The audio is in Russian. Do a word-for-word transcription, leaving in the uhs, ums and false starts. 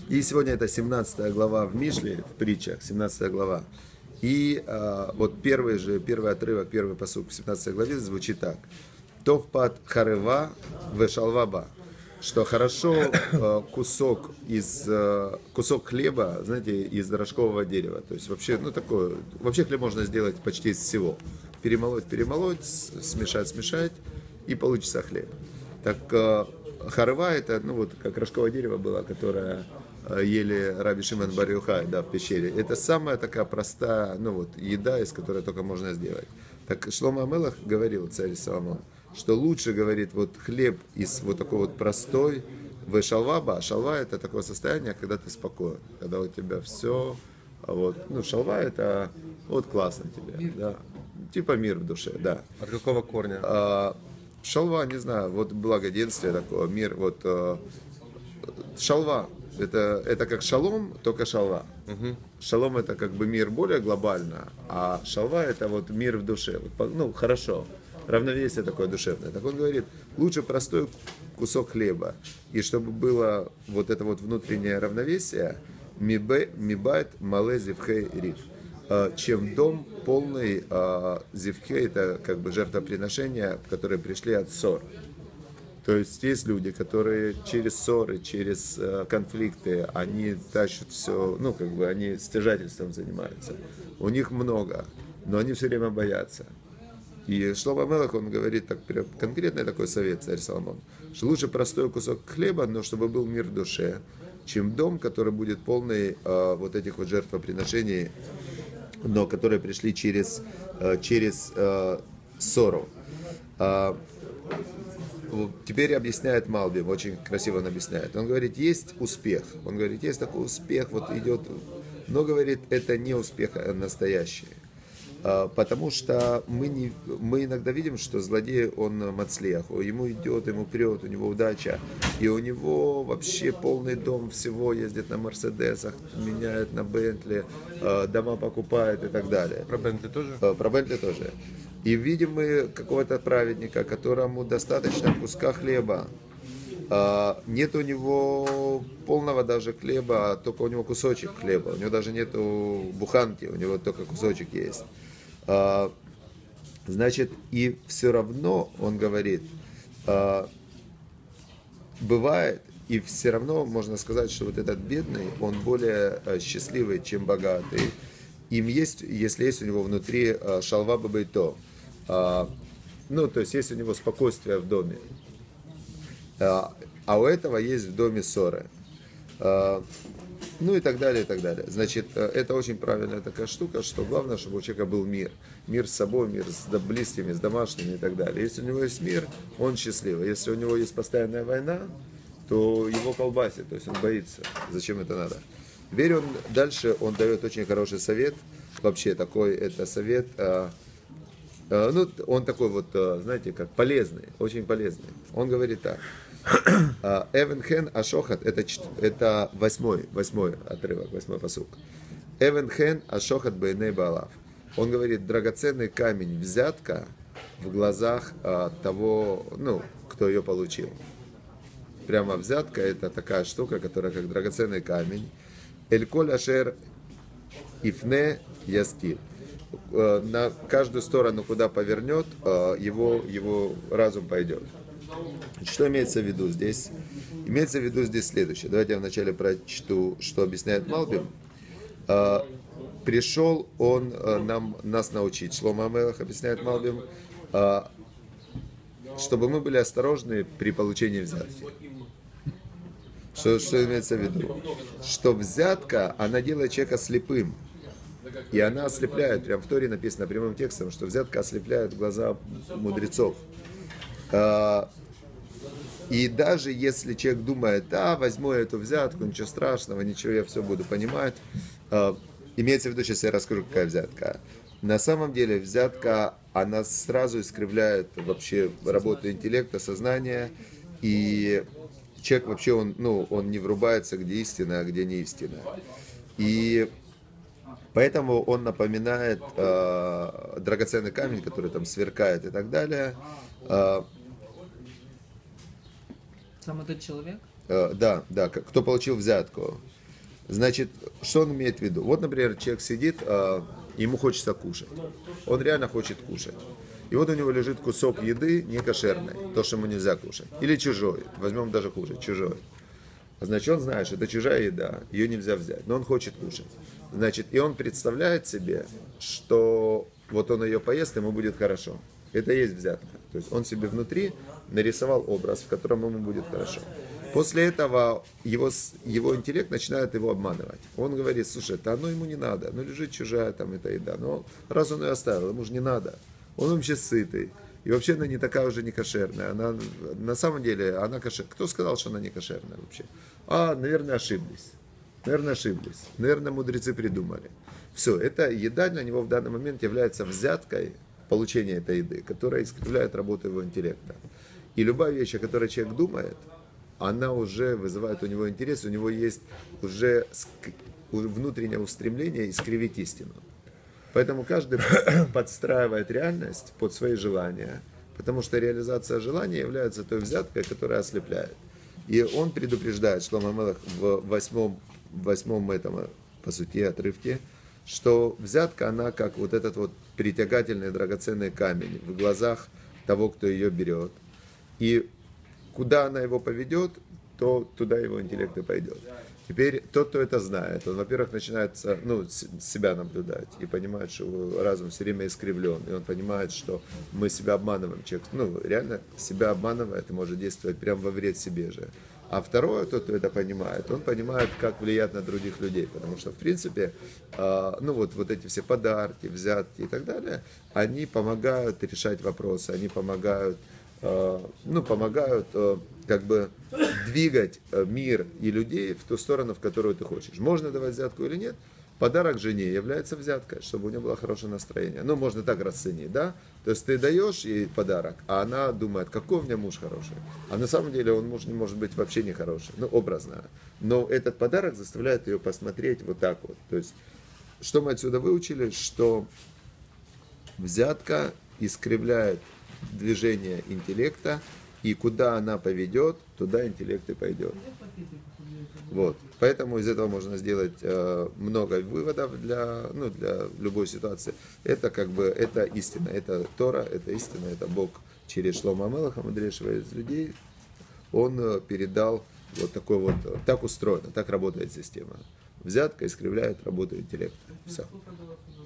И сегодня это семнадцатая глава в Мишле, в притчах, семнадцатая глава. И а, вот первый же, первый отрывок, первый пасук в семнадцатой главе звучит так. Товпат харева вешалваба. Что хорошо а, кусок из а, кусок хлеба, знаете, из рожкового дерева. То есть вообще, ну такое, вообще хлеб можно сделать почти из всего. Перемолоть, перемолоть, смешать, смешать, и получится хлеб. Так а, харева это, ну вот как рожковое дерево было, которое ели Раби Шимон бар Йохай, да, в пещере. Это самая такая простая, ну вот, еда, из которой только можно сделать. Так Шломо ха-Мелех говорил, царь Соломон, что лучше, говорит, вот хлеб из вот такой вот простой, в шалваба, а шалва это такое состояние, когда ты спокоен, когда у тебя все, вот, ну шалва это вот классно тебе, да, типа мир в душе, да. От какого корня? А, шалва, не знаю, вот благоденствие такое, мир, вот а, шалва. Это, это как шалом, только шалва. Угу. Шалом это как бы мир более глобально, а шалва это вот мир в душе. Вот, ну, хорошо, равновесие такое душевное. Так он говорит, лучше простой кусок хлеба. И чтобы было вот это вот внутреннее равновесие, мибайт мале зивхей риф. Чем дом полный зивхей, это как бы жертвоприношения, которые пришли от ссор. То есть есть люди, которые через ссоры, через э, конфликты, они тащат все, ну, как бы они стяжательством занимаются. У них много, но они все время боятся. И Шломо ха-Мелех, он говорит так, конкретный такой совет, царь Соломон, что лучше простой кусок хлеба, но чтобы был мир в душе, чем дом, который будет полный э, вот этих вот жертвоприношений, но которые пришли через, э, через э, ссору. Э, Теперь объясняет Малбим, очень красиво он объясняет. Он говорит, есть успех. Он говорит, есть такой успех, вот идет, но говорит, это не успех настоящий. Потому что мы, не, мы иногда видим, что злодей, он мацлех, ему идет, ему прет, у него удача, и у него вообще полный дом всего, ездит на Мерседесах, меняет на Бентли, дома покупает и так далее. Про Бентли тоже? Про Бентли тоже. И видим мы какого-то праведника, которому достаточно куска хлеба. Нет у него полного даже хлеба, только у него кусочек хлеба. У него даже нету буханки, у него только кусочек есть. Значит, и все равно, он говорит, бывает, и все равно можно сказать, что вот этот бедный, он более счастливый, чем богатый. Им есть, если есть у него внутри шалва бабайто, ну, то есть есть у него спокойствие в доме, а у этого есть в доме ссоры, ну и так далее, и так далее. Значит, это очень правильная такая штука, что главное, чтобы у человека был мир. Мир с собой, мир с близкими, с домашними и так далее. Если у него есть мир, он счастливый. Если у него есть постоянная война, то его колбасит, то есть он боится. Зачем это надо? Теперь он дальше, он дает очень хороший совет. Вообще такой, это совет, а, а, ну, он такой вот, а, знаете, как полезный, очень полезный. Он говорит так. Эвенхен ашохат, это, это восьмой, восьмой отрывок, восьмой пасук. Эвенхен ашохат бейней баалав. Он говорит, драгоценный камень, взятка в глазах а, того, ну, кто ее получил. Прямо взятка, это такая штука, которая как драгоценный камень. Эль-коль ашер ифне яскиль. На каждую сторону, куда повернет, его, его разум пойдет. Что имеется в виду здесь? Имеется в виду здесь следующее. Давайте я вначале прочту, что объясняет Малбим. Пришел он нам, нас научить. Шломо ха-Мелех объясняет Малбим, чтобы мы были осторожны при получении взятки. Что, что имеется в виду? Что взятка, она делает человека слепым. И она ослепляет, прям в Торе написано прямым текстом, что взятка ослепляет глаза мудрецов. И даже если человек думает, да, возьму эту взятку, ничего страшного, ничего, я все буду понимать. Имеется в виду, сейчас я расскажу, какая взятка. На самом деле взятка, она сразу искривляет вообще работу интеллекта, сознания. И человек вообще, он, ну, он не врубается, где истина, а где не истина. И поэтому он напоминает э, драгоценный камень, который там сверкает и так далее. Э, Сам этот человек? Э, да, да, кто получил взятку. Значит, что он имеет в виду? Вот, например, человек сидит, а, ему хочется кушать. Он реально хочет кушать. И вот у него лежит кусок еды некошерной, то, что ему нельзя кушать. Или чужой, возьмем даже хуже, чужой. Значит, он знает, что это чужая еда, ее нельзя взять, но он хочет кушать. Значит, и он представляет себе, что вот он ее поест, ему будет хорошо. Это и есть взятка. То есть он себе внутри нарисовал образ, в котором ему будет хорошо. После этого его, его интеллект начинает его обманывать. Он говорит, слушай, это оно ему не надо, ну лежит чужая там эта еда. Но раз он ее оставил, ему же не надо. Он вообще сытый. И вообще она не такая уже не кошерная. Она, на самом деле, она кошерная. Кто сказал, что она не кошерная вообще? А, наверное, ошиблись. Наверное, ошиблись. Наверное, мудрецы придумали. Все, эта еда для него в данный момент является взяткой получения этой еды, которая искривляет работу его интеллекта. И любая вещь, о которой человек думает, она уже вызывает у него интерес, у него есть уже внутреннее устремление искривить истину. Поэтому каждый подстраивает реальность под свои желания, потому что реализация желания является той взяткой, которая ослепляет. И он предупреждает Шломо ха-Мелех в восьмом, восьмом этом, по сути, отрывке, что взятка, она как вот этот вот притягательный драгоценный камень в глазах того, кто ее берет. И куда она его поведет, то туда его интеллект и пойдет. Теперь тот, кто это знает, он, во-первых, начинает ну, себя наблюдать и понимает, что его разум все время искривлен, и он понимает, что мы себя обманываем. Человек, ну, реально себя обманывает и может действовать прямо во вред себе же. А второе, тот, кто это понимает, он понимает, как влиять на других людей, потому что, в принципе, э, ну вот, вот эти все подарки, взятки и так далее, они помогают решать вопросы, они помогают ну, помогают как бы двигать мир и людей в ту сторону, в которую ты хочешь. Можно давать взятку или нет? Подарок жене является взяткой, чтобы у нее было хорошее настроение. Ну, можно так расценить, да? То есть ты даешь ей подарок, а она думает, какой у меня муж хороший. А на самом деле он муж не может быть вообще не хороший, ну, образно. Но этот подарок заставляет ее посмотреть вот так вот. То есть, что мы отсюда выучили? Что взятка искривляет движение интеллекта, и куда она поведет, туда интеллект и пойдет. Вот. Поэтому из этого можно сделать э, много выводов для, ну, для любой ситуации. Это как бы, это истина, это Тора, это истина, это Бог через Шломо ха-Мелеха, мудрейшего из людей, он э, передал вот такой вот, так устроено, так работает система. Взятка искривляет работу интеллекта. Все.